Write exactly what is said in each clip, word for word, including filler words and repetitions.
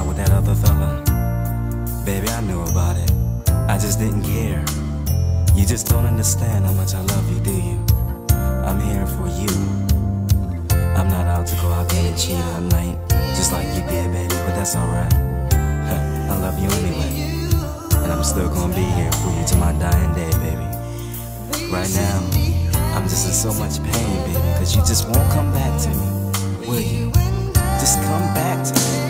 out with that other fella? Baby, I knew about it. I just didn't care. You just don't understand how much I love you, do you? I'm here for you. I'm not out to go out there and cheat all night, just like you did, baby, but that's alright. I love you anyway, and I'm still gonna be here for you till my dying day, baby. Right now, I'm just in so much pain, baby, cause you just won't come back to me, will you? Just come back to me.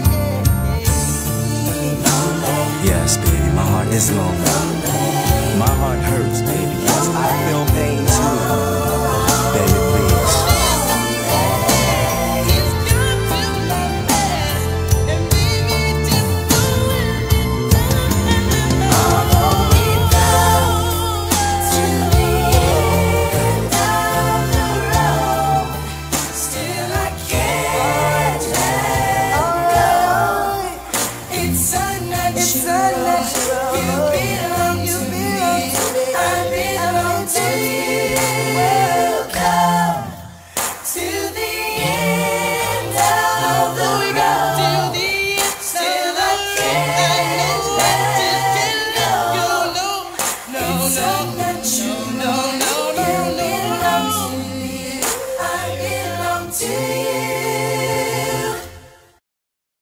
Yes, baby, my heart is lonely. My heart hurts, baby, yes, I feel pain too. Baby, please. To you.